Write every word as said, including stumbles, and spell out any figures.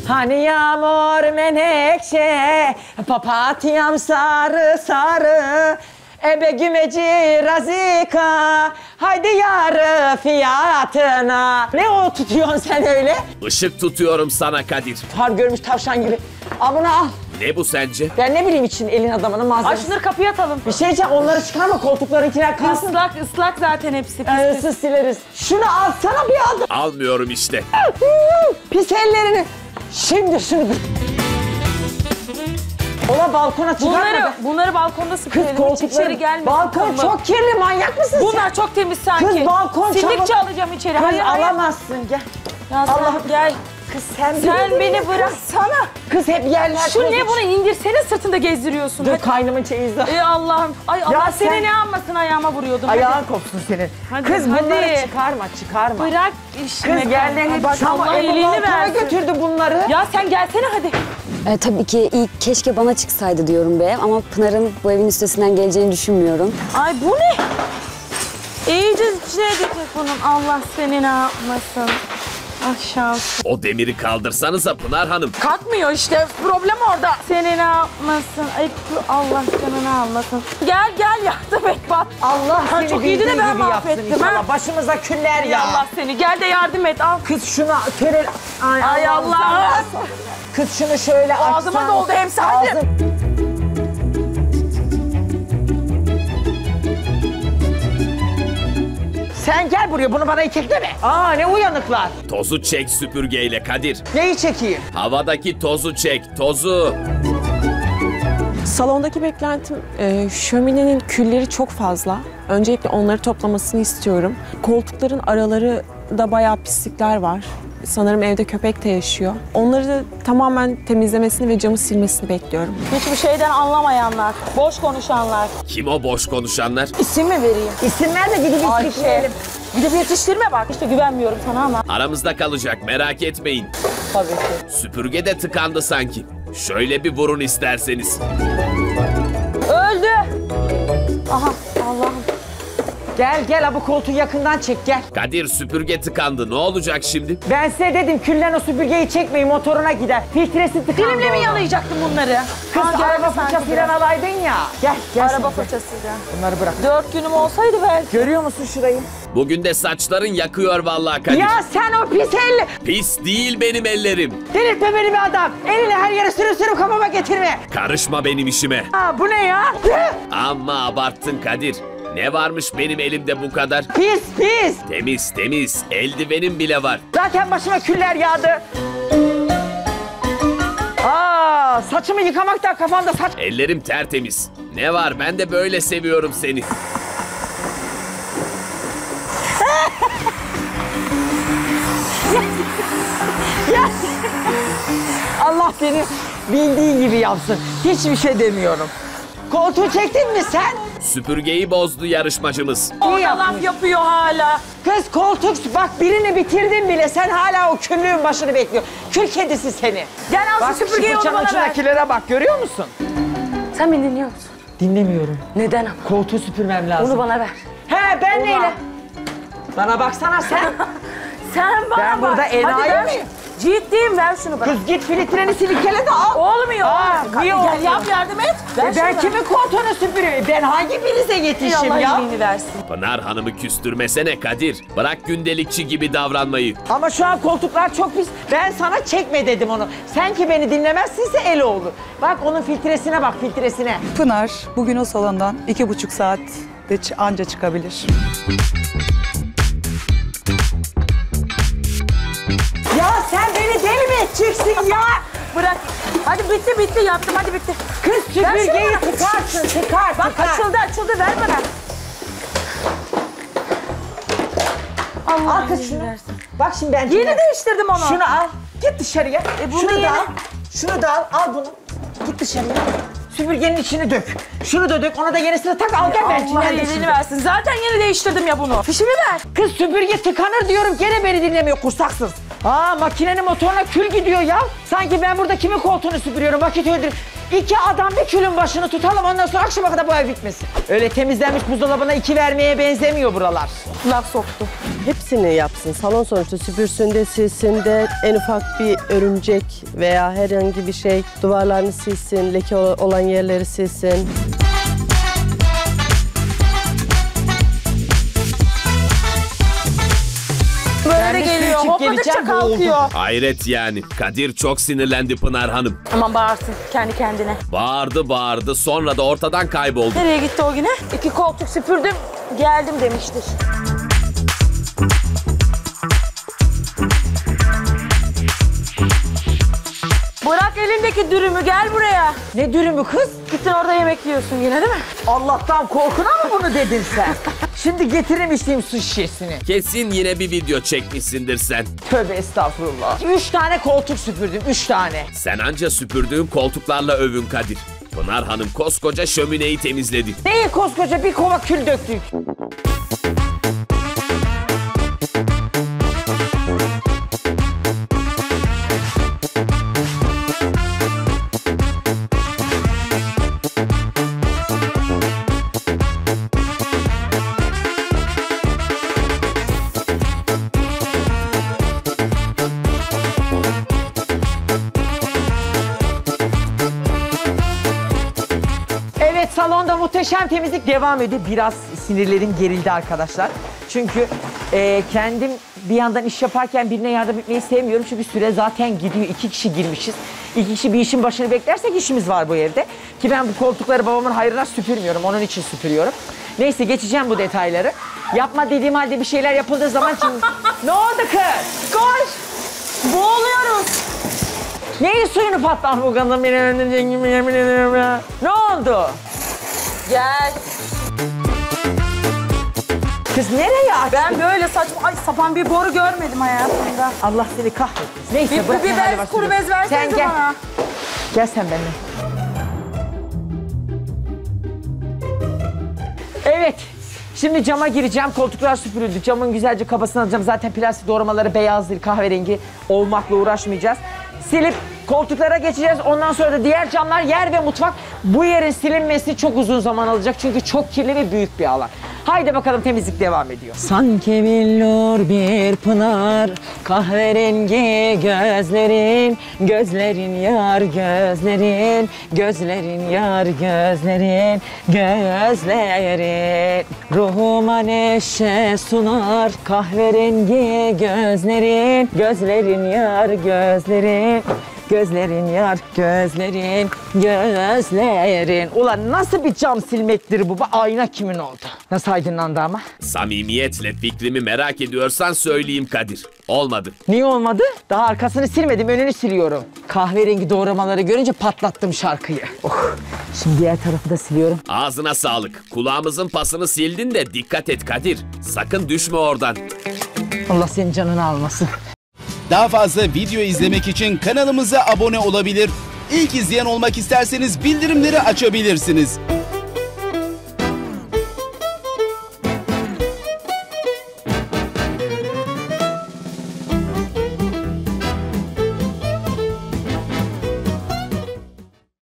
Hani yağmur menekşe, papatyam sarı sarı. Ebe gümeci razika, haydi yarı fiyatına. Ne o tutuyorsun sen öyle? Işık tutuyorum sana Kadir. Har görmüş tavşan gibi. Al bunu al. Ne bu sence? Ben ne bileyim için elin adamının malzemesi. Ay şunları kapıya atalım. Bir şey diyeceğim, onları çıkarma, koltuklarınkiler kalsın. Islak ıslak zaten hepsi. Pis, Ee, pis. ıssız sileriz. Şunu alsana bir adım. Almıyorum işte. Pis ellerini. Şimdi şunu... Ola balkona çıkarma. Bunları, bunları balkonda Kız sıkıyorum. Hiç koltukları... içeri gelmesin. Balkon Tamam. çok kirli, manyak mısın sen? Bunlar çok temiz sanki. Kız balkon Sildikçe çabuk- alacağım içeri. Kız Hayır hayır. alamazsın, gel. Ya sen Allah- gel. Kız sen, Sen beni, beni bıraksana. Kız hep yerler... Şu koymuş. ne, bunu indirsene, sırtında gezdiriyorsun. Dur Hadi. kaynımın çeyizde. Ey Allah'ım. Ay Allah Ya seni sen- ne anmasın, ayağıma vuruyordum. Ayağın kopsun senin. Hadi, Kız hadi. bunları çıkarma, çıkarma. Bırak işini. Kız geldi hep Bak çama Allah evi iyiliğini balkona versin. götürdü bunları. Ya sen gelsene hadi. E, tabii ki ilk keşke bana çıksaydı diyorum be, ama Pınar'ın bu evin üstesinden geleceğini düşünmüyorum. Ay bu ne? İyice içine gidecek bunun. Allah seni ne yapmasın. Aşağı. O demiri kaldırsanıza Pınar Hanım. Kalkmıyor işte. Problem orada. Seni ne yapmasın? Ay Allah seni ne yapmasın? Gel gel yardım et bak. Allah Ha, seni çok iyiydi de bildiği ben gibi yapsın mahvettim, inşallah. ha. Başımıza küller Ya ya. Allah seni. Gel de yardım et. Al. Kız şunu körel... Ay, Ay Allah'ım Allah. sen- Kız şunu şöyle açsan. Ağzıma doldu hepsi, hadi. Ağzım- Sen gel buraya, bunu bana itekleme. Aa ne uyanıklar. Tozu çek süpürgeyle Kadir. Neyi çekeyim? Havadaki tozu çek, tozu. Salondaki beklentim, e, şöminenin külleri çok fazla. Öncelikle onları toplamasını istiyorum. Koltukların araları da bayağı pislikler var. Sanırım evde köpek de yaşıyor. Onları da tamamen temizlemesini ve camı silmesini bekliyorum. Hiçbir şeyden anlamayanlar. Boş konuşanlar. Kim o boş konuşanlar? İsim mi vereyim? İsim ver de gidip Ayşe. istikleyelim. Gidip yetiştirme bak. İşte güvenmiyorum sana ama. Aramızda kalacak, merak etmeyin. Tabii ki. Süpürge de tıkandı sanki. Şöyle bir vurun isterseniz. Öldü. Aha Allah'ım. Gel gel ha, bu koltuğu yakından çek gel. Kadir süpürge tıkandı, ne olacak şimdi? Ben size dedim küllen o süpürgeyi çekmeyin, motoruna gider. Filtresi tıkandı. Dilimle mi orada. yalayacaktım bunları? Kız Ha, araba geldi sanki fırçasıyla biraz. alaydın ya. Gel gel. Araba şimdi. fırçasıyla. Bunları bırak. Dört günüm olsaydı belki. Görüyor musun şurayı? Bugün de saçların yakıyor vallahi Kadir. Ya sen o pis elle. Pis değil benim ellerim. Delirtme beni bir adam. Elini her yere sürüp sürüp kafama getirme. Karışma benim işime. Aa, bu ne ya? Amma abarttın Kadir. Ne varmış benim elimde bu kadar? Pis pis. Temiz temiz, eldivenim bile var. Zaten başıma küller yağdı. Aa, saçımı yıkamaktan kafamda saç... Ellerim tertemiz. Ne var, ben de böyle seviyorum seni. Allah seni bildiğin gibi yapsın. Hiçbir şey demiyorum. Koltuğu çektin mi sen? Süpürgeyi bozdu yarışmacımız. Orada yapmış? laf yapıyor hala. Kız koltuk bak birini bitirdin bile. Sen hala o küllüğün başını bekliyor. Kül kedisi seni. Gel al Bak şu süpürgeyi, onu fırçanın bana ver. içindekilere bak, görüyor musun? Sen beni dinliyor musun? Dinlemiyorum. Neden ama? Koltuğu süpürmem lazım. Onu bana ver. He ben Onu neyle? al. Bana baksana sen. Sen bana Ben bak. burada Hadi enayi ver. miyim? Ciddiyim, ver şunu bana. Kız git filtreni silkele de al. Olmuyor. Aa, olmuyor. niye Gel olmuyor? yap, yardım et. Ver E ben şunu kimin koltuğunu süpürüyorum? Ben hangi birinize bana. yetişim Allah ya? iyiliğini versin. Pınar Hanım'ı küstürmesene Kadir. Bırak gündelikçi gibi davranmayı. Ama şu an koltuklar çok pis. Ben sana çekme dedim onu. Sen ki beni dinlemezsinse el olur. Bak onun filtresine bak, filtresine. Pınar bugün o salondan iki buçuk saat de ç- anca çıkabilir. Ya sen beni deli mi edeceksin ya? Bırak. Hadi bitti bitti, yaptım, hadi bitti. Kız Ver süpürgeyi şunu. tıkarsın, tıkar, Bak tıkar. açıldı açıldı, ver bana. Allah Al kız iyiliğini şunu. versin. Bak şimdi ben... Yeni değiştirdim onu. Şunu al, git dışarıya. E bunu şunu yeni- da al, şunu da al, al bunu. Git dışarıya. Süpürgenin içini dök. Şunu da dök, ona da yenisini tak, al gel ben Allah cinlendim iyiliğini şimdi. versin. Zaten yeni değiştirdim ya bunu. Fişimi ver. Kız süpürge tıkanır diyorum, gene beni dinlemiyor, kursaksız. Aa makinenin motoruna kül gidiyor ya. Sanki ben burada kimin koltuğunu süpürüyorum, vakit öldür. İki adam bir külün başını tutalım, ondan sonra akşama kadar bu ev bitmesin. Öyle temizlenmiş buzdolabına iki vermeye benzemiyor buralar. Laf soktu. Hepsini yapsın. Salon sonuçta süpürsün de silsin de en ufak bir örümcek veya herhangi bir şey duvarlarını silsin, leke olan yerleri silsin. Böyle bir su geliyor, içip hopladıkça geleceğim, bu oldu. kalkıyor. Hayret yani. Kadir çok sinirlendi Pınar Hanım. Aman bağırsın kendi kendine. Bağırdı bağırdı sonra da ortadan kayboldu. Nereye gitti o güne? İki koltuk süpürdüm, geldim demiştir. Bırak elindeki dürümü, gel buraya. Ne dürümü kız? Gittin orada yemek yiyorsun yine değil mi? Allah'tan korkuna mı bunu dedin sen? Şimdi getiririm içtiğim su şişesini. Kesin yine bir video çekmişsindir sen. Tövbe estağfurullah. Üç tane koltuk süpürdüm, üç tane. Sen anca süpürdüğün koltuklarla övün Kadir. Pınar Hanım koskoca şömineyi temizledi. Neyi koskoca bir kova kül döktük. Evet, salonda muhteşem temizlik devam ediyor. Biraz sinirlerim gerildi arkadaşlar. Çünkü e, kendim bir yandan iş yaparken birine yardım etmeyi sevmiyorum. Çünkü süre zaten gidiyor. İki kişi girmişiz. İki kişi bir işin başını beklersek işimiz var bu evde. Ki ben bu koltukları babamın hayrına süpürmüyorum. Onun için süpürüyorum. Neyse, geçeceğim bu detayları. Yapma dediğim halde bir şeyler yapıldığı zaman... Şimdi... Ne oldu kız? Koş! Boğuluyoruz. Neyin suyunu patlar bu kadın benim önümde gibi, yemin ederim ya. Ne oldu? Gel. Kız nereye açtın? Ben böyle saçma, ay sapan bir boru görmedim hayatımda. Allah seni kahretsin. Neyse, Bir, bırak bir ne hali bez, varsa kuru gör. bez versenize Sen gel. bana. Gel sen benimle. Evet. Şimdi cama gireceğim. Koltuklar süpürüldü. Camın güzelce kabasını alacağım. Zaten plastik doğramaları beyaz değil, kahverengi olmakla uğraşmayacağız. Silip koltuklara geçeceğiz. Ondan sonra da diğer camlar, yer ve mutfak. Bu yerin silinmesi çok uzun zaman alacak. Çünkü çok kirli ve büyük bir alan. Haydi bakalım, temizlik devam ediyor. Sanki billur bir pınar, kahverengi gözlerin, gözlerin yar gözlerin, gözlerin yar gözlerin, gözlerin. Ruhuma neşe sunar, kahverengi gözlerin, gözlerin yar gözlerin. Gözlerin yar, gözlerin, gözlerin. Ulan nasıl bir cam silmektir bu? Bu ayna kimin oldu? Nasıl aydınlandı ama? Samimiyetle fikrimi merak ediyorsan söyleyeyim Kadir. Olmadı. Niye olmadı? Daha arkasını silmedim, önünü siliyorum. Kahverengi doğramaları görünce patlattım şarkıyı. Oh. Şimdi diğer tarafı da siliyorum. Ağzına sağlık. Kulağımızın pasını sildin de dikkat et Kadir. Sakın düşme oradan. Allah senin canını almasın. Daha fazla video izlemek için kanalımıza abone olabilir. İlk izleyen olmak isterseniz bildirimleri açabilirsiniz.